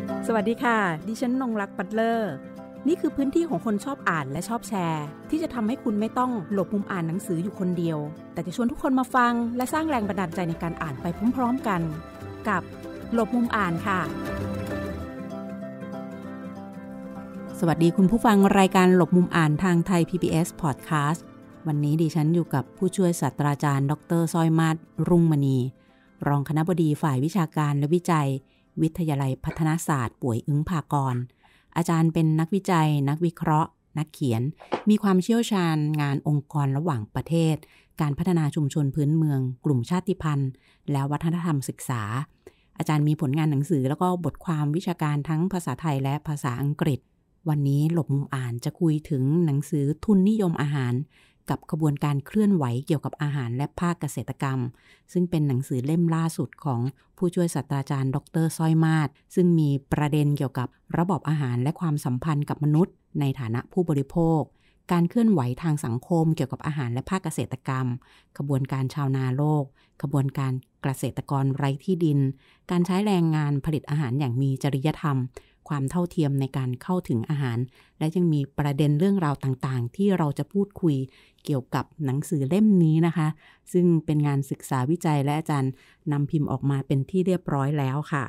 สวัสดีค่ะดิฉันนงรักปัตเลอร์นี่คือพื้นที่ของคนชอบอ่านและชอบแชร์ที่จะทำให้คุณไม่ต้องหลบมุมอ่านหนังสืออยู่คนเดียวแต่จะชวนทุกคนมาฟังและสร้างแรงบันดาลใจในการอ่านไปพร้อมๆกันกับหลบมุมอ่านค่ะสวัสดีคุณผู้ฟังรายการหลบมุมอ่านทางไทย PBS Podcast วันนี้ดิฉันอยู่กับผู้ช่วยศาสตราจารย์ดร.สร้อยมาศรุ่งมณีรองคณบดีฝ่ายวิชาการและวิจัยวิทยาลัยพัฒนาศาสตร์ป่วยอึ้งภากรอาจารย์เป็นนักวิจัยนักวิเคราะห์นักเขียนมีความเชี่ยวชาญงานองค์กรระหว่างประเทศการพัฒนาชุมชนพื้นเมืองกลุ่มชาติพันธุ์และวัฒนธรรมศึกษาอาจารย์มีผลงานหนังสือแล้วก็บทความวิชาการทั้งภาษาไทยและภาษาอังกฤษวันนี้หลบมุมอ่านจะคุยถึงหนังสือทุนนิยมอาหารกับขบวนการเคลื่อนไหวเกี่ยวกับอาหารและภาคเกษตรกรรมซึ่งเป็นหนังสือเล่มล่าสุดของผู้ช่วยศาสตราจารย์ดร.สร้อยมาศซึ่งมีประเด็นเกี่ยวกับระบบอาหารและความสัมพันธ์กับมนุษย์ในฐานะผู้บริโภคการเคลื่อนไหวทางสังคมเกี่ยวกับอาหารและภาคเกษตรกรรมขบวนการชาวนาโลกขบวนการเกษตรกรไร้ที่ดินการใช้แรงงานผลิตอาหารอย่างมีจริยธรรมความเท่าเทียมในการเข้าถึงอาหารและยังมีประเด็นเรื่องราวต่างๆที่เราจะพูดคุยเกี่ยวกับหนังสือเล่มนี้นะคะซึ่งเป็นงานศึกษาวิจัยและอาจารย์นำพิมพ์ออกมาเป็นที่เรียบร้อยแล้วค่ะ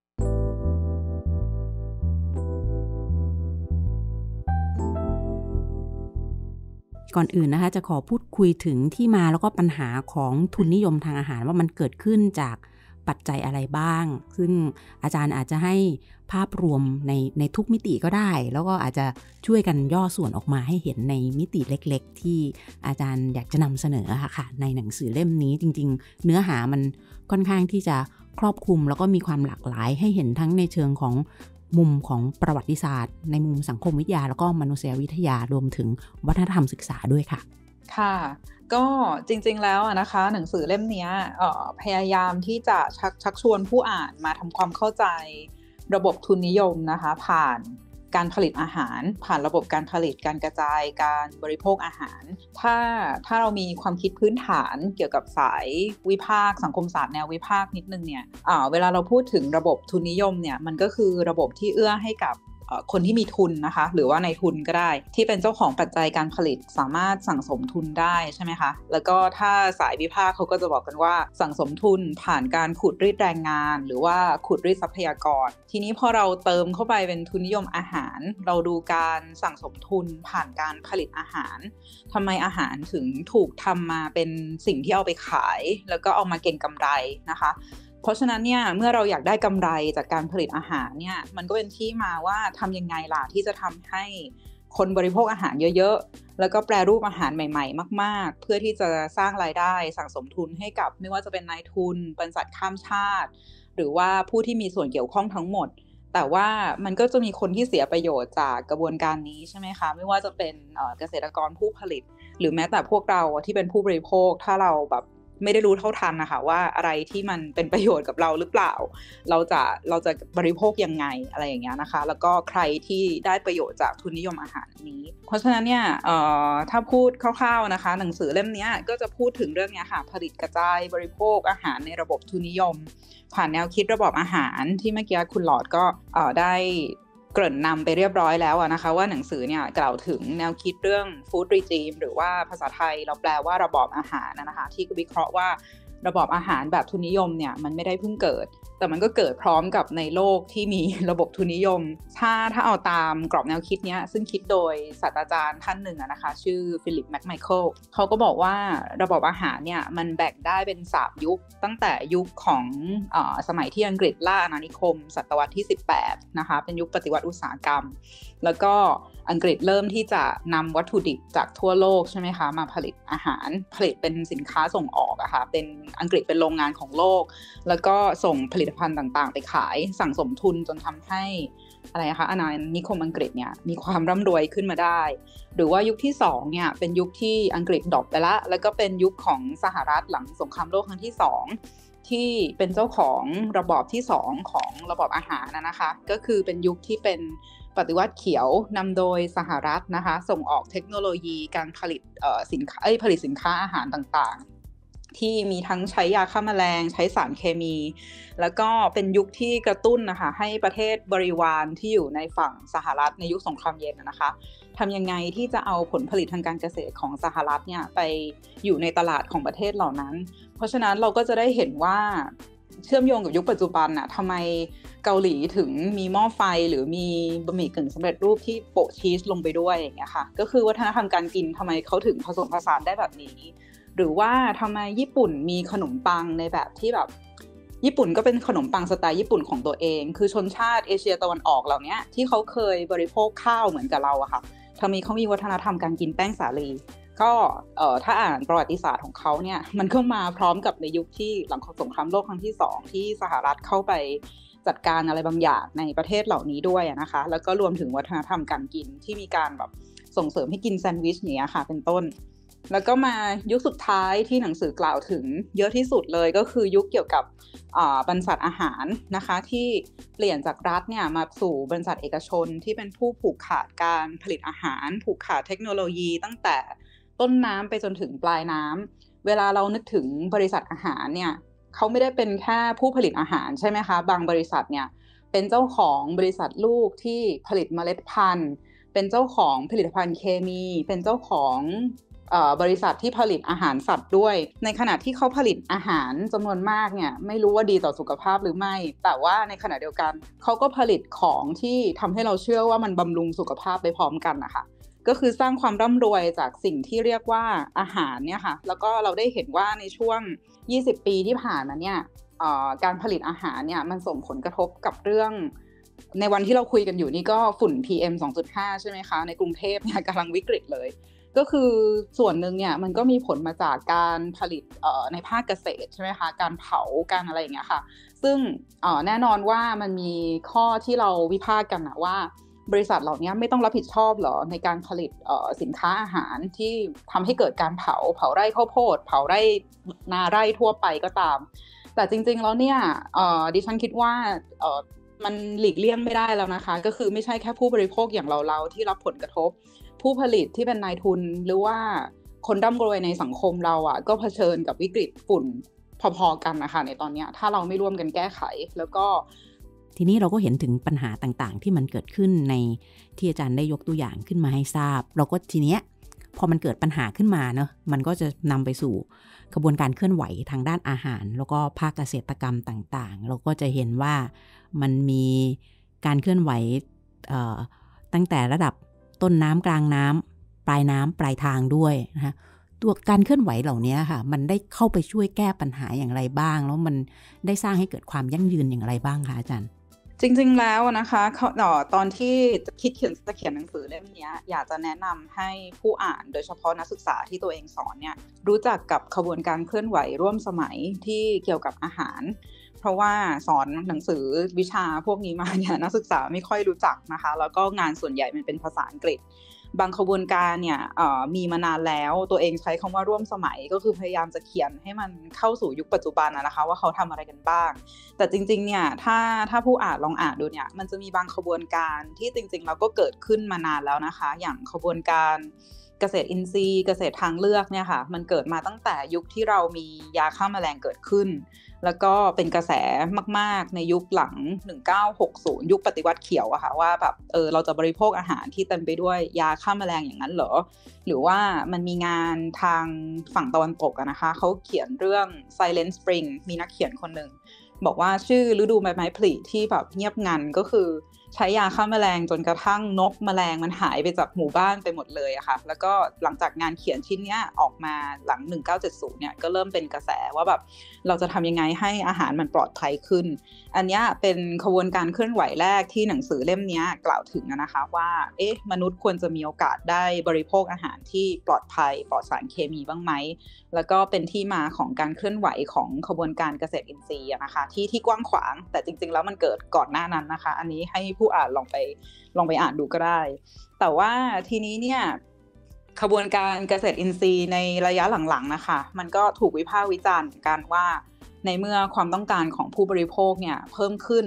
ก่อนอื่นนะคะจะขอพูดคุยถึงที่มาแล้วก็ปัญหาของทุนนิยมทางอาหารว่ามันเกิดขึ้นจากปัจจัยอะไรบ้างซึ่งอาจารย์อาจจะให้ภาพรวมในทุกมิติก็ได้แล้วก็อาจจะช่วยกันย่อส่วนออกมาให้เห็นในมิติเล็กๆที่อาจารย์อยากจะนำเสนอค่ะในหนังสือเล่มนี้จริงๆเนื้อหามันค่อนข้างที่จะครอบคลุมแล้วก็มีความหลากหลายให้เห็นทั้งในเชิงของมุมของประวัติศาสตร์ในมุมสังคมวิทยาแล้วก็มนุษยวิทยารวมถึงวัฒนธรรมศึกษาด้วยค่ะค่ะก็จริงๆแล้วนะคะหนังสือเล่มนี้พยายามที่จะชักชวนผู้อ่านมาทำความเข้าใจระบบทุนนิยมนะคะผ่านการผลิตอาหารผ่านระบบการผลิตการกระจายการบริโภคอาหารถ้าเรามีความคิดพื้นฐานเกี่ยวกับสายวิพากษ์สังคมศาสตร์แนววิพากษ์นิดนึงเนี่ยเวลาเราพูดถึงระบบทุนนิยมเนี่ยมันก็คือระบบที่เอื้อให้กับคนที่มีทุนนะคะหรือว่าในทุนก็ได้ที่เป็นเจ้าของปัจจัยการผลิตสามารถสั่งสมทุนได้ใช่ไหมคะแล้วก็ถ้าสายวิพากษ์เขาก็จะบอกกันว่าสั่งสมทุนผ่านการขูดรีดแรงงานหรือว่าขูดรีดทรัพยากรทีนี้พอเราเติมเข้าไปเป็นทุนนิยมอาหารเราดูการสั่งสมทุนผ่านการผลิตอาหารทำไมอาหารถึงถูกทำมาเป็นสิ่งที่เอาไปขายแล้วก็เอามาเก็งกำไรนะคะเพราะฉะนั้นเนี่ยเมื่อเราอยากได้กำไรจากการผลิตอาหารเนี่ยมันก็เป็นที่มาว่าทำยังไงล่ะที่จะทำให้คนบริโภคอาหารเยอะๆแล้วก็แปรรูปอาหารใหม่ๆมากๆเพื่อที่จะสร้างรายได้สั่งสมทุนให้กับไม่ว่าจะเป็นนายทุนบริษัทข้ามชาติหรือว่าผู้ที่มีส่วนเกี่ยวข้องทั้งหมดแต่ว่ามันก็จะมีคนที่เสียประโยชน์จากกระบวนการนี้ใช่ไหมคะไม่ว่าจะเป็นเกษตรกรผู้ผลิตหรือแม้แต่พวกเราที่เป็นผู้บริโภคถ้าเราแบบไม่ได้รู้เท่าทันนะคะว่าอะไรที่มันเป็นประโยชน์กับเราหรือเปล่าเราจะบริโภคยังไงอะไรอย่างเงี้ยนะคะแล้วก็ใครที่ได้ประโยชน์จากทุนนิยมอาหารนี้เพราะฉะนั้นเนี่ยถ้าพูดคร่าวๆนะคะหนังสือเล่มนี้ก็จะพูดถึงเรื่องนี้ค่ะผลิตกระจายบริโภคอาหารในระบบทุนนิยมผ่านแนวคิดระบบอาหารที่เมื่อกี้คุณหลอดก็ได้เกริ่นนำไปเรียบร้อยแล้วนะคะว่าหนังสือเนี่ยกล่าวถึงแนวคิดเรื่อง Food Regime หรือว่าภาษาไทยเราแปลว่าระบอบอาหารนะคะที่วิเคราะห์ว่าระบอบอาหารแบบทุนนิยมเนี่ยมันไม่ได้เพิ่งเกิดแต่มันก็เกิดพร้อมกับในโลกที่มีระบบทุนนิยมถ้าเอาตามกรอบแนวคิดนี้ซึ่งคิดโดยศาสตราจารย์ท่านหนึ่งนะคะชื่อฟิลิปแม็กไมเคิลเขาก็บอกว่าระบบอาหารเนี่ยมันแบ่งได้เป็น3ยุคตั้งแต่ยุคของสมัยที่อังกฤษล่าอาณานิคมศตวรรษที่18นะคะเป็นยุคปฏิวัติอุตสาหกรรมแล้วก็อังกฤษเริ่มที่จะนำวัตถุดิบจากทั่วโลกใช่ไหมคะมาผลิตอาหารผลิตเป็นสินค้าส่งออกอะค่ะเป็นอังกฤษเป็นโรงงานของโลกแล้วก็ส่งผลิตภัณฑ์ต่างๆไปขายสั่งสมทุนจนทำให้อะไรนะคะอาณานิคมอังกฤษเนี่ยมีความร่ำรวยขึ้นมาได้หรือว่ายุคที่2เนี่ยเป็นยุคที่อังกฤษดรอปไปแล้วก็เป็นยุคของสหรัฐหลังสงครามโลกครั้งที่2ที่เป็นเจ้าของระบอบที่2ของระบอบอาหารนะคะก็คือเป็นยุคที่เป็นปฏิวัติเขียวนำโดยสหรัฐนะคะส่งออกเทคโนโลยีการผลิตสินค้าอาหารต่างๆที่มีทั้งใช้ยาฆ่าแมลงใช้สารเคมีแล้วก็เป็นยุคที่กระตุ้นนะคะให้ประเทศบริวารที่อยู่ในฝั่งสหรัฐในยุคสงครามเย็นนะคะทำยังไงที่จะเอาผลผลิตทางการเกษตรของสหรัฐเนี่ยไปอยู่ในตลาดของประเทศเหล่านั้นเพราะฉะนั้นเราก็จะได้เห็นว่าเชื่อมโยงกับยุคปัจจุบันน่ะทำไมเกาหลีถึงมีหม้อไฟหรือมีบะหมี่กึ่งสำเร็จรูปที่โปะชีสลงไปด้วยอย่างเงี้ยค่ะก็คือวัฒนธรรมการกินทำไมเขาถึงผสมผสานได้แบบนี้หรือว่าทำไมญี่ปุ่นมีขนมปังในแบบที่แบบญี่ปุ่นก็เป็นขนมปังสไตล์ญี่ปุ่นของตัวเองคือชนชาติเอเชียตะวันออกเหล่านี้ที่เขาเคยบริโภคข้าวเหมือนกับเราอะค่ะทำไมเขามีวัฒนธรรมการกินแป้งสาลีก็ถ้าอ่านประวัติศาสตร์ของเขาเนี่ยมันก็มาพร้อมกับในยุคที่หลังสงครามโลกครั้งที่2ที่สหรัฐเข้าไปจัดการอะไรบางอย่างในประเทศเหล่านี้ด้วยนะคะแล้วก็รวมถึงวัฒนธรรมการกินที่มีการแบบส่งเสริมให้กินแซนด์วิชอย่างเงี้ยค่ะเป็นต้นแล้วก็มายุคสุดท้ายที่หนังสือกล่าวถึงเยอะที่สุดเลยก็คือยุคเกี่ยวกับบรรษัทอาหารนะคะที่เปลี่ยนจากรัฐเนี่ยมาสู่บริษัทเอกชนที่เป็นผู้ผูกขาดการผลิตอาหารผูกขาดเทคโนโลยีตั้งแต่ต้นน้ำไปจนถึงปลายน้ำเวลาเรานึกถึงบริษัทอาหารเนี่ยเขาไม่ได้เป็นแค่ผู้ผลิตอาหารใช่ไหมคะบางบริษัทเนี่ยเป็นเจ้าของบริษัทลูกที่ผลิตเมล็ดพันธุ์เป็นเจ้าของผลิตภัณฑ์เคมีเป็นเจ้าของบริษัทที่ผลิตอาหารสัตว์ด้วยในขณะที่เขาผลิตอาหารจำนวนมากเนี่ยไม่รู้ว่าดีต่อสุขภาพหรือไม่แต่ว่าในขณะเดียวกันเขาก็ผลิตของที่ทำให้เราเชื่อว่ามันบำรุงสุขภาพไปพร้อมกันนะคะก็คือสร้างความร่ำรวยจากสิ่งที่เรียกว่าอาหารเนี่ยค่ะแล้วก็เราได้เห็นว่าในช่วง20 ปีที่ผ่านมาเนี่ยการผลิตอาหารเนี่ยมันส่งผลกระทบกับเรื่องในวันที่เราคุยกันอยู่นี่ก็ฝุ่น PM 2.5 ใช่ไหมคะในกรุงเทพเนี่ยกำลังวิกฤตเลยก็คือส่วนหนึ่งเนี่ยมันก็มีผลมาจากการผลิตในภาคเกษตรใช่ไหมคะการเผาการอะไรอย่างเงี้ยค่ะซึ่งแน่นอนว่ามันมีข้อที่เราวิพากษ์กันนะว่าบริษัทเหล่านี้ไม่ต้องรับผิดชอบหรอในการผลิตสินค้าอาหารที่ทำให้เกิดการเผาไร่ข้าวโพดเผาไร่นาไร่ทั่วไปก็ตามแต่จริงๆแล้วเนี่ยดิฉันคิดว่ามันหลีกเลี่ยงไม่ได้แล้วนะคะก็คือไม่ใช่แค่ผู้บริโภคอย่างเราที่รับผลกระทบผู้ผลิตที่เป็นนายทุนหรือว่าคนร่ำรวยในสังคมเราอ่ะก็เผชิญกับวิกฤตฝุ่นพอๆกันนะคะในตอนนี้ถ้าเราไม่ร่วมกันแก้ไขแล้วก็ทีนี้เราก็เห็นถึงปัญหาต่างๆที่มันเกิดขึ้นในที่อาจารย์ได้ยกตัวอย่างขึ้นมาให้ทราบเราก็ทีเนี้ยพอมันเกิดปัญหาขึ้นมาเนอะมันก็จะนำไปสู่กระบวนการเคลื่อนไหวทางด้านอาหารแล้วก็ภาคเกษตรกรรมต่างๆเราก็จะเห็นว่ามันมีการเคลื่อนไหวตั้งแต่ระดับต้นน้ำกลางน้ำปลายน้ำปลายทางด้วยนะคะตัวการเคลื่อนไหวเหล่านี้ค่ะมันได้เข้าไปช่วยแก้ปัญหาอย่างไรบ้างแล้วมันได้สร้างให้เกิดความยั่งยืนอย่างไรบ้างคะอาจารย์จริงๆแล้วนะคะตอนที่จะเขียนหนังสือเล่มนี้อยากจะแนะนำให้ผู้อ่านโดยเฉพาะนักศึกษาที่ตัวเองสอนเนี่ยรู้จักกับขบวนการเคลื่อนไหวร่วมสมัยที่เกี่ยวกับอาหารเพราะว่าสอนหนังสือวิชาพวกนี้มาเนี่ยนักศึกษาไม่ค่อยรู้จักนะคะแล้วก็งานส่วนใหญ่มันเป็นภาษาอังกฤษบางขบวนการเนี่ยมีมานานแล้วตัวเองใช้คำว่าร่วมสมัยก็คือพยายามจะเขียนให้มันเข้าสู่ยุคปัจจุบันนะคะว่าเขาทำอะไรกันบ้างแต่จริงๆเนี่ยถ้าผู้อ่านลองอ่านดูเนี่ยมันจะมีบางขบวนการที่จริงๆเราก็เกิดขึ้นมานานแล้วนะคะอย่างขบวนการเกษตรอินทรีย์เกษตรทางเลือกเนี่ยค่ะมันเกิดมาตั้งแต่ยุคที่เรามียาฆ่าแมลงเกิดขึ้นแล้วก็เป็นกระแสมากๆในยุคหลัง1960ยุคปฏิวัติเขียวอะค่ะว่าแบบเราจะบริโภคอาหารที่เต็มไปด้วยยาฆ่าแมลงอย่างนั้นเหรอหรือว่ามันมีงานทางฝั่งตะวันตกอะนะคะเขาเขียนเรื่อง Silent Spring มีนักเขียนคนหนึ่งบอกว่าชื่อฤดูใบไม้ผลิที่แบบเงียบงันก็คือใช้ยาฆ่าแมลงจนกระทั่งนกแมลงมันหายไปจากหมู่บ้านไปหมดเลยอะค่ะแล้วก็หลังจากงานเขียนชิ้นนี้ออกมาหลัง1970เนี่ยก็เริ่มเป็นกระแสว่าแบบเราจะทำยังไงให้อาหารมันปลอดภัยขึ้นอันนี้เป็นขบวนการเคลื่อนไหวแรกที่หนังสือเล่มนี้กล่าวถึงนะคะว่ามนุษย์ควรจะมีโอกาสได้บริโภคอาหารที่ปลอดภัยปลอดสารเคมีบ้างไหมแล้วก็เป็นที่มาของการเคลื่อนไหวของขบวนการเกษตรอินทรีย์นะคะที่กว้างขวางแต่จริงๆแล้วมันเกิดก่อนหน้านั้นนะคะอันนี้ให้ผู้อ่านลองไปอ่านดูก็ได้แต่ว่าทีนี้เนี่ยขบวนการเกษตรอินทรีย์ในระยะหลังๆนะคะมันก็ถูกวิพากษ์วิจารณ์กันว่าในเมื่อความต้องการของผู้บริโภคเนี่ยเพิ่มขึ้น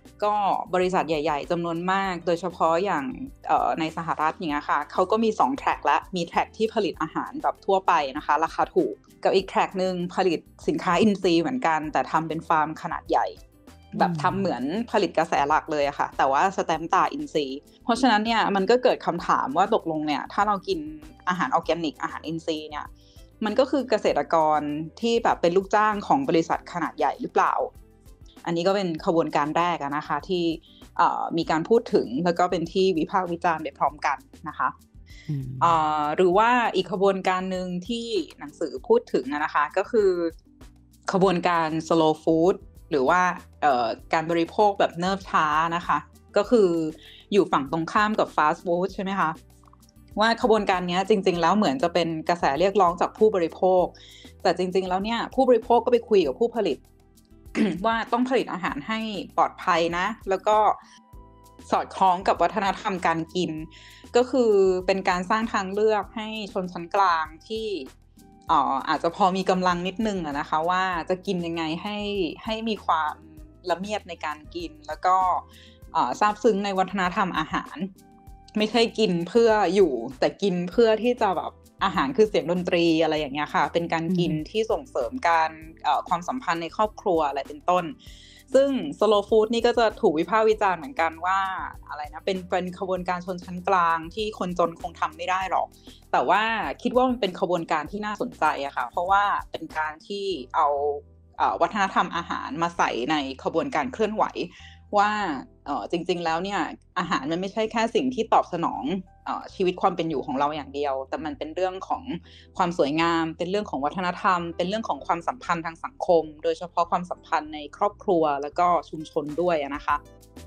ก็บริษัทใหญ่ๆจำนวนมากโดยเฉพาะอย่างในสหรัฐอย่างเงี้ยค่ะเขาก็มี2แทร็กละมีแทร็กที่ผลิตอาหารแบบทั่วไปนะคะราคาถูกกับอีกแทร็กนึงผลิตสินค้าอินทรีย์เหมือนกันแต่ทำเป็นฟาร์มขนาดใหญ่แบบทำเหมือนผลิตกระแสหลักเลยอะค่ะแต่ว่าสแตมป์ตาอินทรีย์เพราะฉะนั้นเนี่ยมันก็เกิดคำถามว่าตกลงเนี่ยถ้าเรากินอาหารออร์แกนิกอาหารอินทรีย์เนี่ยมันก็คือเกษตรกรที่แบบเป็นลูกจ้างของบริษัทขนาดใหญ่หรือเปล่าอันนี้ก็เป็นขบวนการแรกนะคะที่มีการพูดถึงแล้วก็เป็นที่วิพากษ์วิจารณ์ไปพร้อมกันนะคะหรือว่าอีกขบวนการนึงที่หนังสือพูดถึงนะคะก็คือขบวนการ slow food หรือว่าการบริโภคแบบเนิบช้านะคะก็คืออยู่ฝั่งตรงข้ามกับ fast food ใช่ไหมคะว่าขบวนการนี้จริงๆแล้วเหมือนจะเป็นกระแสเรียกร้องจากผู้บริโภคแต่จริงๆแล้วเนี่ยผู้บริโภคก็ไปคุยกับผู้ผลิต ว่าต้องผลิตอาหารให้ปลอดภัยนะแล้วก็สอดคล้องกับวัฒนธรรมการกินก็คือเป็นการสร้างทางเลือกให้ชนชั้นกลางที่อาจจะพอมีกำลังนิดนึงนะคะว่าจะกินยังไงให้มีความละเมียดในการกินแล้วก็ซาบซึ้งในวัฒนธรรมอาหารไม่ใช่กินเพื่ออยู่แต่กินเพื่อที่จะแบบอาหารคือเสียงดนตรีอะไรอย่างเงี้ยค่ะเป็นการกินที่ส่งเสริมการความสัมพันธ์ในครอบครัวอะไรเป็นต้นซึ่ง slow food นี่ก็จะถูกวิพากษ์วิจารณ์เหมือนกันว่าอะไรนะเป็นขบวนการชนชั้นกลางที่คนจนคงทำไม่ได้หรอกแต่ว่าคิดว่ามันเป็นขบวนการที่น่าสนใจอะค่ะเพราะว่าเป็นการที่เอาวัฒนธรรมอาหารมาใส่ในขบวนการเคลื่อนไหวว่าจริงๆแล้วเนี่ยอาหารมันไม่ใช่แค่สิ่งที่ตอบสนองชีวิตความเป็นอยู่ของเราอย่างเดียวแต่มันเป็นเรื่องของความสวยงามเป็นเรื่องของวัฒนธรรมเป็นเรื่องของความสัมพันธ์ทางสังคมโดยเฉพาะความสัมพันธ์ในครอบครัวแล้วก็ชุมชนด้วยนะคะ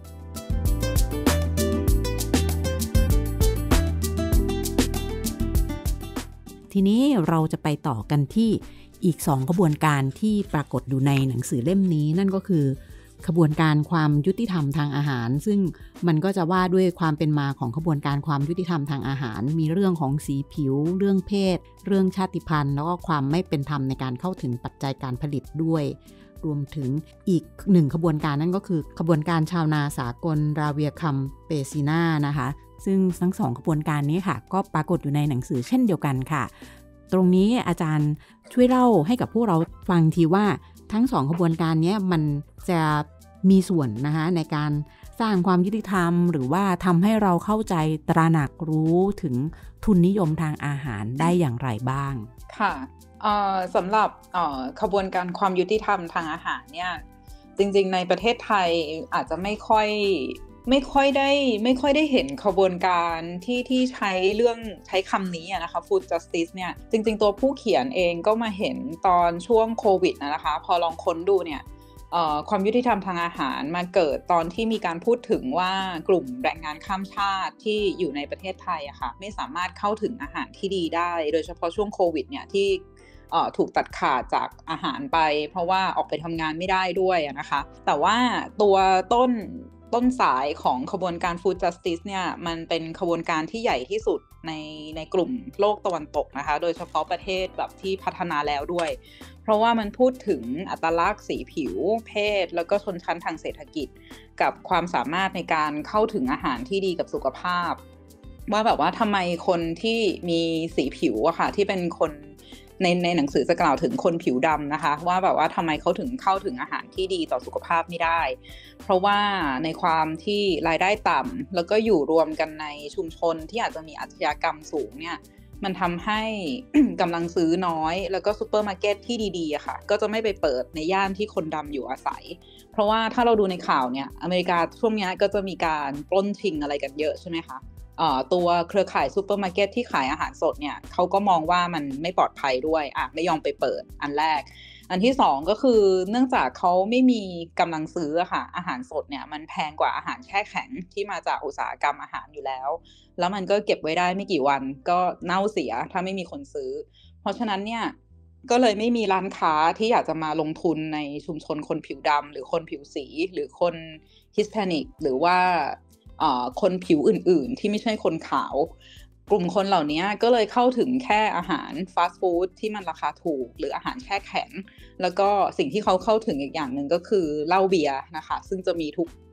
ทีนี้เราจะไปต่อกันที่อีก2ขบวนการที่ปรากฏอยู่ในหนังสือเล่มนี้นั่นก็คือขบวนการความยุติธรรมทางอาหารซึ่งมันก็จะว่าด้วยความเป็นมาของขบวนการความยุติธรรมทางอาหารมีเรื่องของสีผิวเรื่องเพศเรื่องชาติพันธุ์แล้วก็ความไม่เป็นธรรมในการเข้าถึงปัจจัยการผลิตด้วยรวมถึงอีก1ขบวนการนั่นก็คือขบวนการชาวนาสากลราเวียคัมเปซิน่านะคะซึ่งทั้ง2ขบวนการนี้ค่ะก็ปรากฏอยู่ในหนังสือเช่นเดียวกันค่ะตรงนี้อาจารย์ช่วยเล่าให้กับพวกเราฟังทีว่าทั้ง2ขบวนการนี้มันจะมีส่วนนะคะในการสร้างความยุติธรรมหรือว่าทำให้เราเข้าใจตระหนักรู้ถึงทุนนิยมทางอาหารได้อย่างไรบ้างค่ะสำหรับขบวนการความยุติธรรมทางอาหารเนี่ยจริงๆในประเทศไทยอาจจะไม่ค่อยได้เห็นขบวนการที่ใช้คำนี้นะคะ Food Justice เนี่ยจริงๆตัวผู้เขียนเองก็มาเห็นตอนช่วงโควิดนะคะพอลองค้นดูเนี่ยความยุติธรรมทางอาหารมาเกิดตอนที่มีการพูดถึงว่ากลุ่มแรงงานข้ามชาติที่อยู่ในประเทศไทยอะค่ะไม่สามารถเข้าถึงอาหารที่ดีได้โดยเฉพาะช่วงโควิดเนี่ยที่ถูกตัดขาดจากอาหารไปเพราะว่าออกไปทำงานไม่ได้ด้วยนะคะแต่ว่าตัวต้นสายของขบวนการ Food Justice เนี่ยมันเป็นขบวนการที่ใหญ่ที่สุดในกลุ่มโลกตะวันตกนะคะโดยเฉพาะประเทศแบบที่พัฒนาแล้วด้วยเพราะว่ามันพูดถึงอัตลักษณ์สีผิวเพศแล้วก็ชนชั้นทางเศรษฐกิจกับความสามารถในการเข้าถึงอาหารที่ดีกับสุขภาพว่าแบบว่าทำไมคนที่มีสีผิวอะค่ะที่เป็นคนในหนังสือจะกล่าวถึงคนผิวดำนะคะว่าแบบว่าทำไมเขาถึงเข้าถึงอาหารที่ดีต่อสุขภาพไม่ได้เพราะว่าในความที่รายได้ต่ำแล้วก็อยู่รวมกันในชุมชนที่อาจจะมีอาชญากรรมสูงเนี่ยมันทำให้ กำลังซื้อน้อยแล้วก็ซูเปอร์มาร์เก็ตที่ดีๆอะค่ะก็จะไม่ไปเปิดในย่านที่คนดำอยู่อาศัยเพราะว่าถ้าเราดูในข่าวเนี่ยอเมริกาช่วงนี้ก็จะมีการปล้นชิงอะไรกันเยอะใช่ไหมคะตัวเครือข่ายซูเปอร์มาร์เก็ตที่ขายอาหารสดเนี่ยเขาก็มองว่ามันไม่ปลอดภัยด้วยไม่ยอมไปเปิดอันแรกอันที่2ก็คือเนื่องจากเขาไม่มีกำลังซื้อค่ะอาหารสดเนี่ยมันแพงกว่าอาหารแช่แข็งที่มาจากอุตสาหกรรมอาหารอยู่แล้วมันก็เก็บไว้ได้ไม่กี่วันก็เน่าเสียถ้าไม่มีคนซื้อเพราะฉะนั้นเนี่ยก็เลยไม่มีร้านค้าที่อยากจะมาลงทุนในชุมชนคนผิวดำหรือคนผิวสีหรือคนฮิสแพนิกหรือว่าคนผิวอื่นๆที่ไม่ใช่คนขาวกลุ่มคนเหล่านี้ก็เลยเข้าถึงแค่อาหารฟาสต์ฟู้ดที่มันราคาถูกหรืออาหารแช่แข็งแล้วก็สิ่งที่เขาเข้าถึงอีกอย่างหนึ่งก็คือเหล้าเบียร์นะคะซึ่งจะมีทุก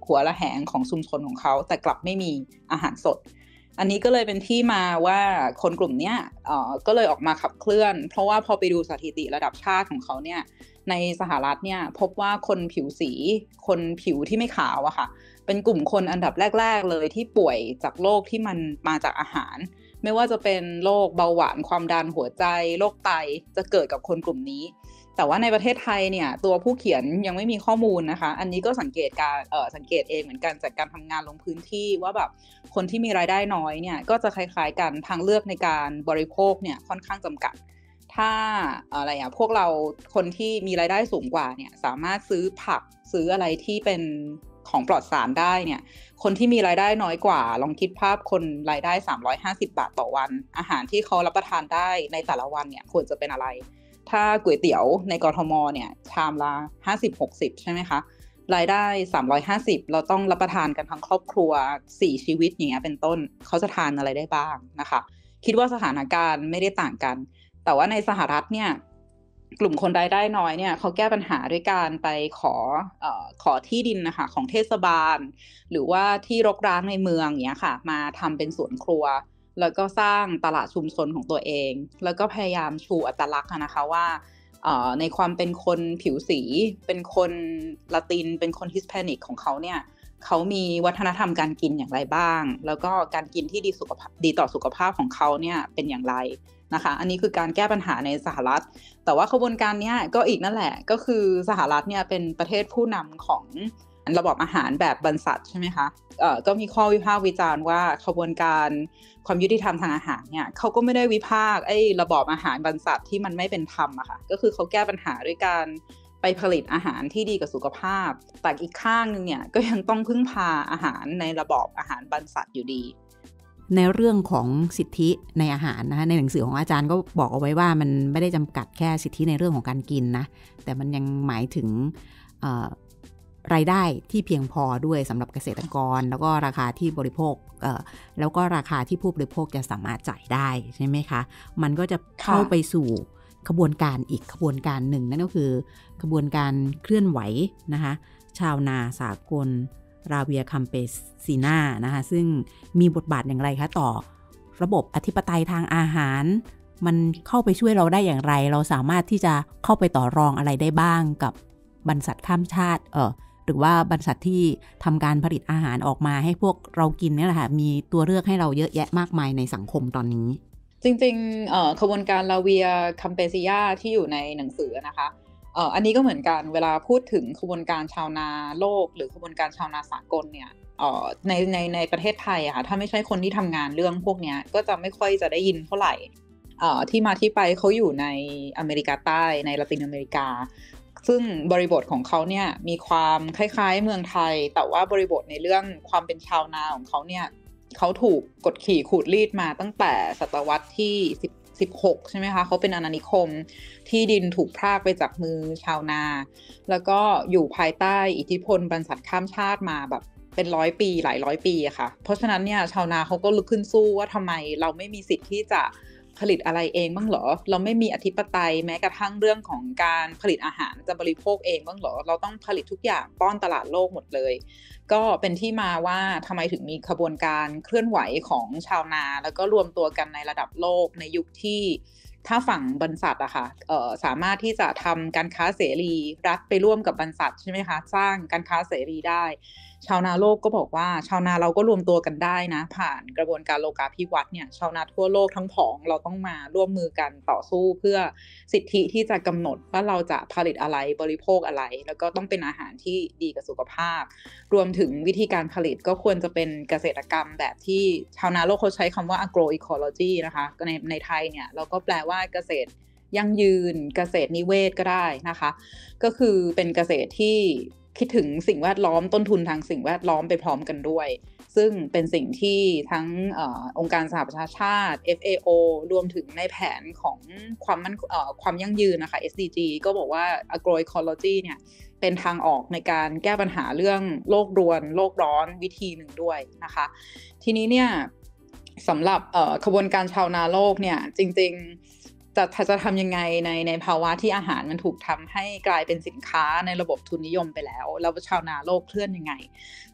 หัวระแหงของชุมชนของเขาแต่กลับไม่มีอาหารสดอันนี้ก็เลยเป็นที่มาว่าคนกลุ่มเนี้ยก็เลยออกมาขับเคลื่อนเพราะว่าพอไปดูสถิติระดับชาติของเขาเนี่ยในสหรัฐเนี่ยพบว่าคนผิวสีคนผิวที่ไม่ขาวอะค่ะเป็นกลุ่มคนอันดับแรกๆเลยที่ป่วยจากโรคที่มันมาจากอาหารไม่ว่าจะเป็นโรคเบาหวานความดันหัวใจโรคไตจะเกิดกับคนกลุ่มนี้แต่ว่าในประเทศไทยเนี่ยตัวผู้เขียนยังไม่มีข้อมูลนะคะอันนี้ก็สังเกตเองเหมือนกันจากการทำงานลงพื้นที่ว่าแบบคนที่มีรายได้น้อยเนี่ยก็จะคล้ายๆกันทางเลือกในการบริโภคเนี่ยค่อนข้างจำกัดถ้าพวกเราคนที่มีรายได้สูงกว่าเนี่ยสามารถซื้อผักซื้ออะไรที่เป็นของปลอดสารได้เนี่ยคนที่มีรายได้น้อยกว่าลองคิดภาพคนรายได้350 บาทต่อวันอาหารที่เขารับประทานได้ในแต่ละวันเนี่ยควรจะเป็นอะไรถ้าก๋วยเตี๋ยวในกทมเนี่ยชามละ50-60ใช่ไหมคะรายได้350เราต้องรับประทานกันทั้งครอบครัว4ชีวิตอย่างเงี้ยเป็นต้นเขาจะทานอะไรได้บ้างนะคะคิดว่าสถานการณ์ไม่ได้ต่างกันแต่ว่าในสหรัฐเนี่ยกลุ่มคนรายได้น้อยเนี่ยเขาแก้ปัญหาด้วยการไปขอที่ดินนะคะของเทศบาลหรือว่าที่รกร้างในเมืองอย่างเงี้ยค่ะมาทำเป็นสวนครัวแล้วก็สร้างตลาดชุมชนของตัวเองแล้วก็พยายามชูอัตลักษณ์นะคะว่าในความเป็นคนผิวสีเป็นคนละตินเป็นคนฮิสแปนิกของเขาเนี่ยเขามีวัฒนธรรมการกินอย่างไรบ้างแล้วก็การกินที่ดีต่อสุขภาพของเขาเนี่ยเป็นอย่างไรนะคะอันนี้คือการแก้ปัญหาในสหรัฐแต่ว่าขบวนการนี้ก็อีกนั่นแหละก็คือสหรัฐเนี่ยเป็นประเทศผู้นำของระบบอาหารแบบบรรษัทใช่ไหมคะก็มีข้อวิพากษ์วิจารณ์ว่าขบวนการความยุติธรรมทางอาหารเนี่ยเขาก็ไม่ได้วิพากษ์ระบอบอาหารบรรษัทที่มันไม่เป็นธรรมอะค่ะก็คือเขาแก้ปัญหาด้วยการไปผลิตอาหารที่ดีกับสุขภาพแต่อีกข้างนึงเนี่ยก็ยังต้องพึ่งพาอาหารในระบอบอาหารบรรษัทอยู่ดีในเรื่องของสิทธิในอาหารนะคะในหนังสือของอาจารย์ก็บอกเอาไว้ว่ามันไม่ได้จำกัดแค่สิทธิในเรื่องของการกินนะแต่มันยังหมายถึงรายได้ที่เพียงพอด้วยสำหรับเกษตรกรแล้วก็ราคาที่บริโภคแล้วก็ราคาที่ผู้บริโภคจะสามารถจ่ายได้ใช่ไหมคะมันก็จะเข้าไปสู่ขบวนการอีกขบวนการหนึ่งนั่นก็คือขบวนการเคลื่อนไหวนะคะชาวนาสากลราเวียคัมเปซีนานะคะซึ่งมีบทบาทอย่างไรคะต่อระบบอธิปไตยทางอาหารมันเข้าไปช่วยเราได้อย่างไรเราสามารถที่จะเข้าไปต่อรองอะไรได้บ้างกับบรรษัทข้ามชาติหรือว่าบรรษัทที่ทำการผลิตอาหารออกมาให้พวกเรากินนี่แหละค่ะมีตัวเลือกให้เราเยอะแยะมากมายในสังคมตอนนี้จริงๆขบวนการลาเวียคัมเปซิยาที่อยู่ในหนังสือนะคะอันนี้ก็เหมือนกันเวลาพูดถึงขบวนการชาวนาโลกหรือขบวนการชาวนาสากลเนี่ยในประเทศไทยอะค่ะถ้าไม่ใช่คนที่ทำงานเรื่องพวกนี้ก็จะไม่ค่อยจะได้ยินเท่าไหร่ที่มาที่ไปเขาอยู่ในอเมริกาใต้ในละตินอเมริกาซึ่งบริบทของเขาเนี่ยมีความคล้ายๆเมืองไทยแต่ว่าบริบทในเรื่องความเป็นชาวนาของเขาเนี่ยเขาถูกกดขี่ขูดรีดมาตั้งแต่ศตวรรษที่16ใช่ไหมคะเขาเป็นอาณานิคมที่ดินถูกพรากไปจากมือชาวนาแล้วก็อยู่ภายใต้อิทธิพลบรรษัทข้ามชาติมาแบบเป็น100 ปีหลายร้อยปีอะค่ะเพราะฉะนั้นเนี่ยชาวนาเขาก็ลุกขึ้นสู้ว่าทำไมเราไม่มีสิทธิ์ที่จะผลิตอะไรเองบ้างเหรอเราไม่มีอธิปไตยแม้กระทั่งเรื่องของการผลิตอาหารจะบริโภคเองบ้างเหรอเราต้องผลิตทุกอย่างป้อนตลาดโลกหมดเลยก็เป็นที่มาว่าทำไมถึงมีขบวนการเคลื่อนไหวของชาวนาแล้วก็รวมตัวกันในระดับโลกในยุคที่ถ้าฝั่งบรรษัทอะค่ะสามารถที่จะทำการค้าเสรีรัฐไปร่วมกับบรรษัทใช่ไหมคะสร้างการค้าเสรีได้ชาวนาโลกก็บอกว่าชาวนาเราก็รวมตัวกันได้นะผ่านกระบวนการโลกาภิวัตน์เนี่ยชาวนาทั่วโลกทั้งผองเราต้องมาร่วมมือกันต่อสู้เพื่อสิทธิที่จะกำหนดว่าเราจะผลิตอะไรบริโภคอะไรแล้วก็ต้องเป็นอาหารที่ดีกับสุขภาพรวมถึงวิธีการผลิตก็ควรจะเป็นเกษตรกรรมแบบที่ชาวนาโลกเขาใช้คำว่า agroecology นะคะในไทยเนี่ยเราก็แปลว่าเกษตรยั่งยืนเกษตรนิเวศก็ได้นะคะก็คือเป็นเกษตรที่คิดถึงสิ่งแวดล้อมต้นทุนทางสิ่งแวดล้อมไปพร้อมกันด้วยซึ่งเป็นสิ่งที่ทั้งองค์การสหประชาชาติ FAO รวมถึงในแผนของความยั่งยืนนะคะ SDG ก็บอกว่า agroecology เนี่ยเป็นทางออกในการแก้ปัญหาเรื่องโลกรวนโลกร้อนวิธีหนึ่งด้วยนะคะทีนี้เนี่ยสำหรับขบวนการชาวนาโลกเนี่ยจริงๆจะทำยังไงในภาวะที่อาหารมันถูกทำให้กลายเป็นสินค้าในระบบทุนนิยมไปแล้วชาวนาโลกเคลื่อนยังไง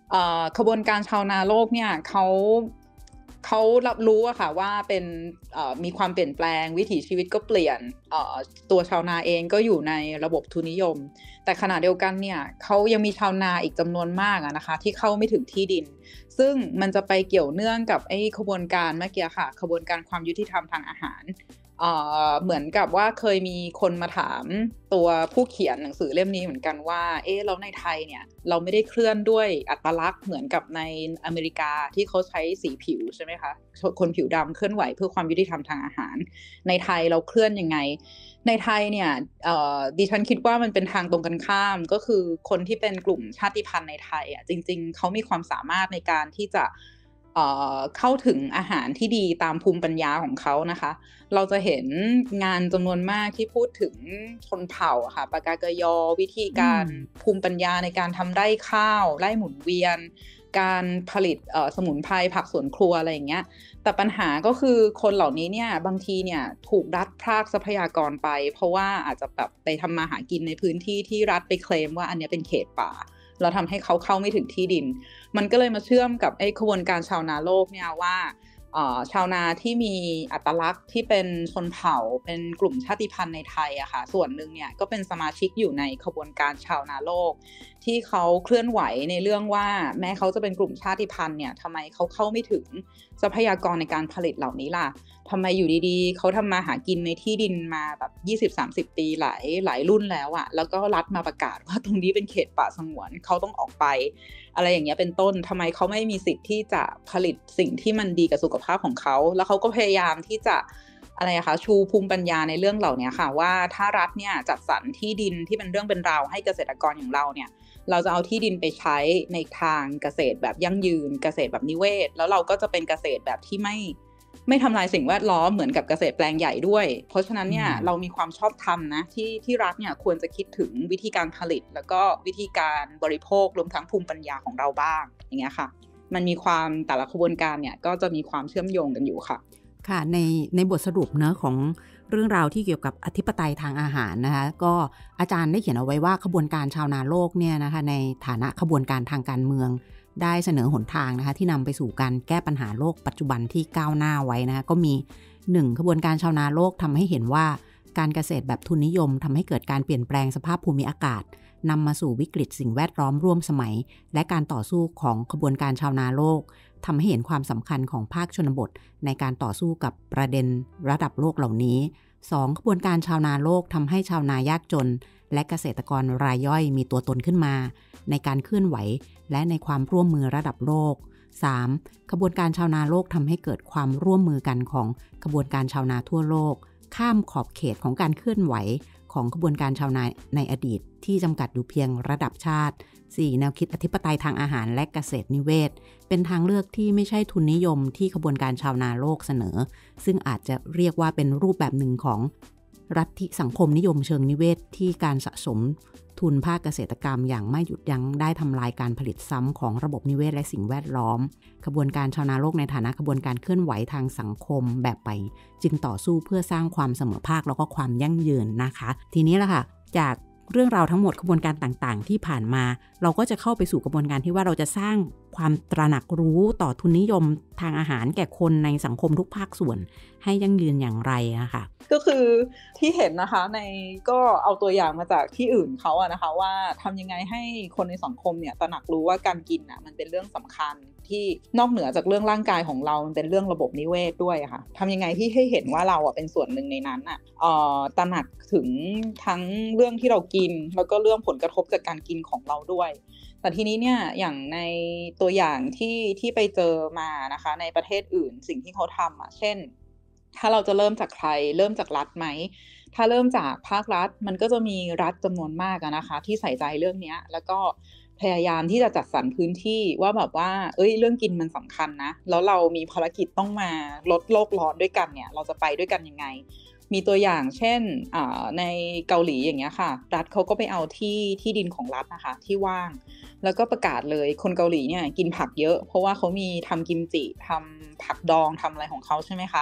ขบวนการชาวนาโลกเนี่ยเขารับรู้อะค่ะว่าเป็นมีความเปลี่ยนแปลงวิถีชีวิตก็เปลี่ยนตัวชาวนาเองก็อยู่ในระบบทุนนิยมแต่ขณะเดียวกันเนี่ยเขายังมีชาวนาอีกจำนวนมากนะคะที่เข้าไม่ถึงที่ดินซึ่งมันจะไปเกี่ยวเนื่องกับไอ้ขบวนการเมื่อกี้ค่ะขบวนการความยุติธรรมทางอาหารเหมือนกับว่าเคยมีคนมาถามตัวผู้เขียนหนังสือเล่มนี้เหมือนกันว่าแล้วในไทยเนี่ยเราไม่ได้เคลื่อนด้วยอัตลักษณ์เหมือนกับในอเมริกาที่เขาใช้สีผิวใช่ไหมคะคนผิวดำเคลื่อนไหวเพื่อความยุติธรรมทางอาหารในไทยเราเคลื่อนยังไงในไทยเนี่ยดิฉันคิดว่ามันเป็นทางตรงกันข้ามก็คือคนที่เป็นกลุ่มชาติพันธุ์ในไทยจริงๆเขามีความสามารถในการที่จะเข้าถึงอาหารที่ดีตามภูมิปัญญาของเขานะคะเราจะเห็นงานจำนวนมากที่พูดถึงชนเผ่าค่ะปากากยอวิธีการภูมิปัญญาในการทำไร่ข้าวไร่หมุนเวียนการผลิตสมุนไพรผักสวนครัวอะไรอย่างเงี้ยแต่ปัญหาก็คือคนเหล่านี้เนี่ยบางทีเนี่ยถูกรัฐพรากทรัพยากรไปเพราะว่าอาจจะแบบไปทำมาหากินในพื้นที่ที่รัฐไปเคลมว่าอันนี้เป็นเขตป่าเราทำให้เขาเข้าไม่ถึงที่ดินมันก็เลยมาเชื่อมกับไอ้ขบวนการชาวนาโลกเนี่ยว่าชาวนาที่มีอัตลักษณ์ที่เป็นชนเผ่าเป็นกลุ่มชาติพันธุ์ในไทยอะค่ะส่วนหนึ่งเนี่ยก็เป็นสมาชิกอยู่ในขบวนการชาวนาโลกที่เขาเคลื่อนไหวในเรื่องว่าแม้เขาจะเป็นกลุ่มชาติพันธุ์เนี่ยทำไมเขาเข้าไม่ถึงทรัพยากรในการผลิตเหล่านี้ล่ะทำไมอยู่ดีๆเขาทำมาหากินในที่ดินมาแบบ 20-30 ปีหลายรุ่นแล้วอะแล้วก็รัฐมาประกาศว่าตรงนี้เป็นเขตป่าสงวนเขาต้องออกไปอะไรอย่างเงี้ยเป็นต้นทำไมเขาไม่มีสิทธิ์ที่จะผลิตสิ่งที่มันดีกับสุขภาพของเขาแล้วเขาก็พยายามที่จะอะไรอะคะชูภูมิปัญญาในเรื่องเหล่านี้ค่ะว่าถ้ารัฐเนี่ยจัดสรรที่ดินที่เป็นเรื่องเป็นราวให้เกษตรกรอย่างเราเนี่ยเราจะเอาที่ดินไปใช้ในทางเกษตรแบบยั่งยืนเกษตรแบบนิเวศแล้วเราก็จะเป็นเกษตรแบบที่ไม่ทำลายสิ่งแวดล้อมเหมือนกับเกษตรแปลงใหญ่ด้วยเพราะฉะนั้นเนี่ยเรามีความชอบธรรมนะที่รัฐเนี่ยควรจะคิดถึงวิธีการผลิตแล้วก็วิธีการบริโภครวมทั้งภูมิปัญญาของเราบ้างอย่างเงี้ยค่ะมันมีความแต่ละขบวนการเนี่ยก็จะมีความเชื่อมโยงกันอยู่ค่ะค่ะในบทสรุปเนื้อของเรื่องราวที่เกี่ยวกับอธิปไตยทางอาหารนะคะก็อาจารย์ได้เขียนเอาไว้ว่าขบวนการชาวนาโลกเนี่ยนะคะในฐานะขบวนการทางการเมืองได้เสนอหนทางนะคะที่นำไปสู่การแก้ปัญหาโลกปัจจุบันที่ก้าวหน้าไว้นะคะก็มี1ขบวนการชาวนาโลกทำให้เห็นว่าการเกษตรแบบทุนนิยมทำให้เกิดการเปลี่ยนแปลงสภาพภูมิอากาศนำมาสู่วิกฤตสิ่งแวดล้อมร่วมสมัยและการต่อสู้ของขบวนการชาวนาโลกทำให้เห็นความสำคัญของภาคชนบทในการต่อสู้กับประเด็นระดับโลกเหล่านี้2ขบวนการชาวนาโลกทำให้ชาวนายากจนและเกษตรกรรายย่อยมีตัวตนขึ้นมาในการเคลื่อนไหวและในความร่วมมือระดับโลก 3. ขบวนการชาวนาโลกทำให้เกิดความร่วมมือกันของขบวนการชาวนาทั่วโลกข้ามขอบเขตของการเคลื่อนไหวของขบวนการชาวนาในอดีตที่จำกัดอยู่เพียงระดับชาติ 4. แนวคิดอธิปไตยทางอาหารและเกษตรนิเวศเป็นทางเลือกที่ไม่ใช่ทุนนิยมที่ขบวนการชาวนาโลกเสนอซึ่งอาจจะเรียกว่าเป็นรูปแบบหนึ่งของรัฐสังคมนิยมเชิงนิเวศที่การสะสมทุนภาคเกษตรกรรมอย่างไม่หยุดยั้งได้ทำลายการผลิตซ้ำของระบบนิเวศและสิ่งแวดล้อมขบวนการชาวนาโลกในฐานะขบวนการเคลื่อนไหวทางสังคมแบบใหม่จึงต่อสู้เพื่อสร้างความเสมอภาคแล้วก็ความยั่งยืนนะคะทีนี้ล่ะค่ะจากเรื่องราวทั้งหมดขบวนการต่างๆที่ผ่านมาเราก็จะเข้าไปสู่กระบวนการที่ว่าเราจะสร้างความตระหนักรู้ต่อทุนนิยมทางอาหารแก่คนในสังคมทุกภาคส่วนให้ยั่งยืนอย่างไรนะคะก็คือที่เห็นนะคะก็เอาตัวอย่างมาจากที่อื่นเขาอะนะคะว่าทำยังไงให้คนในสังคมเนี่ยตระหนักรู้ว่าการกินอะมันเป็นเรื่องสำคัญที่นอกเหนือจากเรื่องร่างกายของเรามันเป็นเรื่องระบบนิเวศด้วยค่ะทำยังไงที่ให้เห็นว่าเราอะเป็นส่วนหนึ่งในนั้นอะตระหนักถึงทั้งเรื่องที่เรากินแล้วก็เรื่องผลกระทบจากการกินของเราด้วยแต่ทีนี้เนี่ยอย่างในตัวอย่างที่ไปเจอมานะคะในประเทศอื่นสิ่งที่เขาทำเช่นถ้าเราจะเริ่มจากใครเริ่มจากรัฐไหมถ้าเริ่มจากภาครัฐมันก็จะมีรัฐจำนวนมากนะคะที่ใส่ใจเรื่องนี้แล้วก็พยายามที่จะจัดสรรพื้นที่ว่าแบบว่าเรื่องกินมันสำคัญนะแล้วเรามีภารกิจต้องมาลดโลกร้อนด้วยกันเนี่ยเราจะไปด้วยกันยังไงมีตัวอย่างเช่นในเกาหลีอย่างเงี้ยค่ะรัฐเขาก็ไปเอาที่ดินของรัฐนะคะที่ว่างแล้วก็ประกาศเลยคนเกาหลีเนี่ยกินผักเยอะเพราะว่าเขามีทำกิมจิทำผักดองทำอะไรของเขาใช่ไหมคะ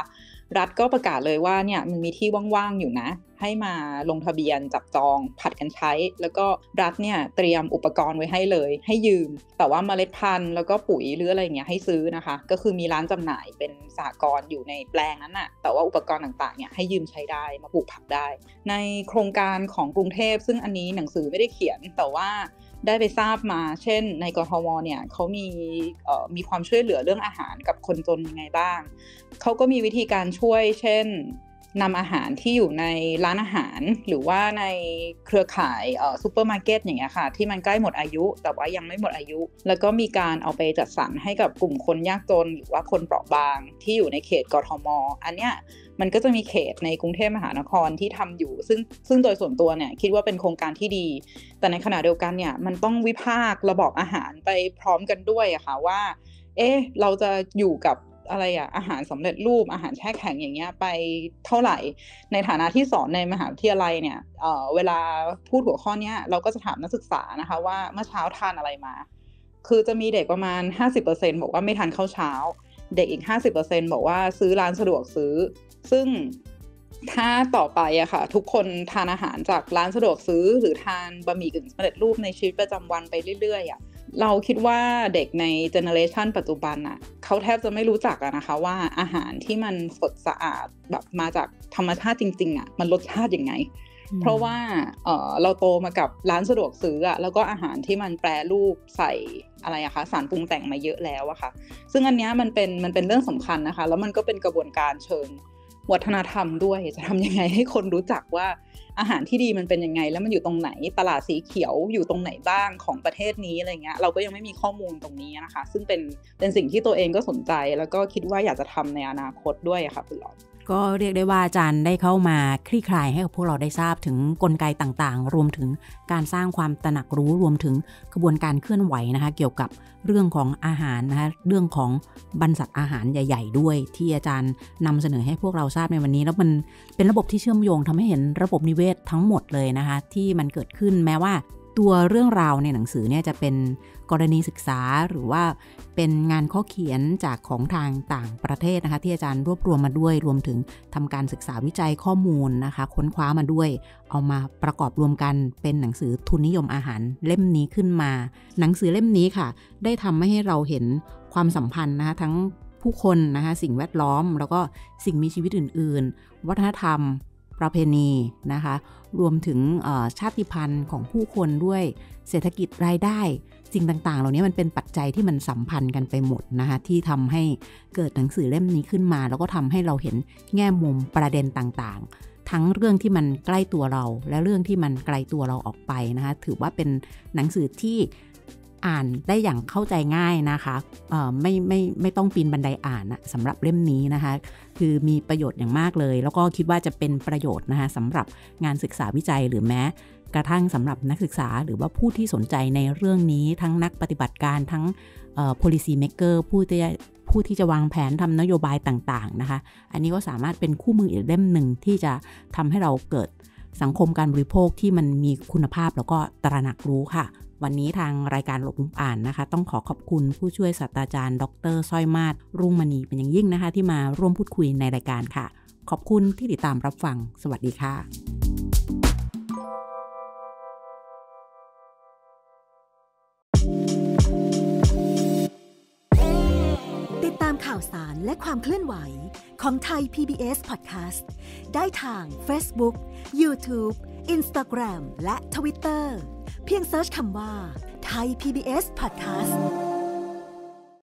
รัฐก็ประกาศเลยว่าเนี่ยมันมีที่ว่างๆอยู่นะให้มาลงทะเบียนจับจองผัดกันใช้แล้วก็รัฐเนี่ยเตรียมอุปกรณ์ไว้ให้เลยให้ยืมแต่ว่าเมล็ดพันธุ์แล้วก็ปุ๋ยหรืออะไรเงี้ยให้ซื้อนะคะก็คือมีร้านจำหน่ายเป็นสหกรณ์อยู่ในแปลงนั้นน่ะแต่ว่าอุปกรณ์ต่างๆเนี่ยให้ยืมใช้ได้มาปลูกผักได้ในโครงการของกรุงเทพซึ่งอันนี้หนังสือไม่ได้เขียนแต่ว่าได้ไปทราบมาเช่นในกทมเนี่ยเขามีความช่วยเหลือเรื่องอาหารกับคนจนยังไงบ้างเขาก็มีวิธีการช่วยเช่นนำอาหารที่อยู่ในร้านอาหารหรือว่าในเครือข่ายซูเปอร์มาร์เก็ตอย่างเงี้ยค่ะที่มันใกล้หมดอายุแต่ว่ายังไม่หมดอายุแล้วก็มีการเอาไปจัดสรรให้กับกลุ่มคนยากจนหรือว่าคนเปราะบางที่อยู่ในเขตกทม.อันเนี้ยมันก็จะมีเขตในกรุงเทพมหานครที่ทำอยู่ซึ่งโดยส่วนตัวเนี่ยคิดว่าเป็นโครงการที่ดีแต่ในขณะเดียวกันเนี่ยมันต้องวิพากษ์ระบอบอาหารไปพร้อมกันด้วยอะค่ะว่าเราจะอยู่กับอะไรอาหารสำเร็จรูปอาหารแช่แข็งอย่างเงี้ยไปเท่าไหร่ในฐานะที่สอนในมหาวิทยาลัยเนี่ยเวลาพูดหัวข้อเนี้ยเราก็จะถามนักศึกษานะคะว่าเมื่อเช้าทานอะไรมาคือจะมีเด็กประมาณ 50% บอกว่าไม่ทานข้าวเช้าเด็กอีก 50% บอกว่าซื้อร้านสะดวกซื้อซึ่งถ้าต่อไปอะค่ะทุกคนทานอาหารจากร้านสะดวกซื้อหรือทานบะหมี่กึ่งสำเร็จรูปในชีวิตประจำวันไปเรื่อยๆอะเราคิดว่าเด็กในเจเนอเรชันปัจจุบันน่ะเขาแทบจะไม่รู้จักนะคะว่าอาหารที่มันสดสะอาดแบบมาจากธรรมชาติจริงๆอะมันรสชาติยังไงเพราะว่าเราโตมากับร้านสะดวกซื้ออะแล้วก็อาหารที่มันแปรรูปใส่อะไรอะคะสารปรุงแต่งมาเยอะแล้วอะค่ะซึ่งอันเนี้ยมันเป็นเรื่องสำคัญนะคะแล้วมันก็เป็นกระบวนการเชิงวัฒนธรรมด้วยจะทำยังไงให้คนรู้จักว่าอาหารที่ดีมันเป็นยังไงแล้วมันอยู่ตรงไหนตลาดสีเขียวอยู่ตรงไหนบ้างของประเทศนี้อะไรเงี้ยเราก็ยังไม่มีข้อมูลตรงนี้นะคะซึ่งเป็นสิ่งที่ตัวเองก็สนใจแล้วก็คิดว่าอยากจะทำในอนาคตด้วยค่ะคุณหลอดก็เรียกได้ว่าอาจารย์ได้เข้ามาคลี่คลายให้กับพวกเราได้ทราบถึงกลไกต่างๆรวมถึงการสร้างความตระหนักรู้รวมถึงกระบวนการเคลื่อนไหวนะคะเกี่ยวกับเรื่องของอาหารนะคะเรื่องของบรรษัทอาหารใหญ่ๆด้วยที่อาจารย์นำเสนอให้พวกเราทราบในวันนี้แล้วมันเป็นระบบที่เชื่อมโยงทำให้เห็นระบบนิเวศทั้งหมดเลยนะคะที่มันเกิดขึ้นแม้ว่าตัวเรื่องราวในหนังสือเนี่ยจะเป็นกรณีศึกษาหรือว่าเป็นงานข้อเขียนจากของทางต่างประเทศนะคะที่อาจารย์รวบรวมมาด้วยรวมถึงทำการศึกษาวิจัยข้อมูลนะคะค้นคว้ามาด้วยเอามาประกอบรวมกันเป็นหนังสือทุนนิยมอาหารเล่มนี้ขึ้นมาหนังสือเล่มนี้ค่ะได้ทำให้เราเห็นความสัมพันธ์นะคะทั้งผู้คนนะคะสิ่งแวดล้อมแล้วก็สิ่งมีชีวิตอื่นๆวัฒนธรรมประเพณีนะคะรวมถึงชาติพันธุ์ของผู้คนด้วยเศรษฐกิจรายได้สิ่งต่างๆเหล่านี้มันเป็นปัจจัยที่มันสัมพันธ์กันไปหมดนะคะที่ทำให้เกิดหนังสือเล่มนี้ขึ้นมาแล้วก็ทำให้เราเห็นแง่มุมประเด็นต่างๆทั้งเรื่องที่มันใกล้ตัวเราและเรื่องที่มันไกลตัวเราออกไปนะคะถือว่าเป็นหนังสือที่อ่านได้อย่างเข้าใจง่ายนะคะไม่ต้องปีนบันไดอ่านสำหรับเล่มนี้นะคะคือมีประโยชน์อย่างมากเลยแล้วก็คิดว่าจะเป็นประโยชน์นะคะสำหรับงานศึกษาวิจัยหรือแม้กระทั่งสำหรับนักศึกษาหรือว่าผู้ที่สนใจในเรื่องนี้ทั้งนักปฏิบัติการทั้งpolicy maker ผู้ที่จะวางแผนทำนโยบายต่างๆนะคะอันนี้ก็สามารถเป็นคู่มืออีกเล่มหนึ่งที่จะทำให้เราเกิดสังคมการบริโภคที่มันมีคุณภาพแล้วก็ตระหนักรู้ค่ะวันนี้ทางรายการหลบมุมอ่านนะคะต้องขอบคุณผู้ช่วยศาสตราจารย์ดร.สร้อยมาศรุ่งมณีเป็นอย่างยิ่งนะคะที่มาร่วมพูดคุยในรายการค่ะขอบคุณที่ติดตามรับฟังสวัสดีค่ะติดตามข่าวสารและความเคลื่อนไหวของไทย PBS Podcast ได้ทาง Facebook, YouTube, Instagram และ Twitter เพียงเสิร์ชคำว่า Thai PBS Podcast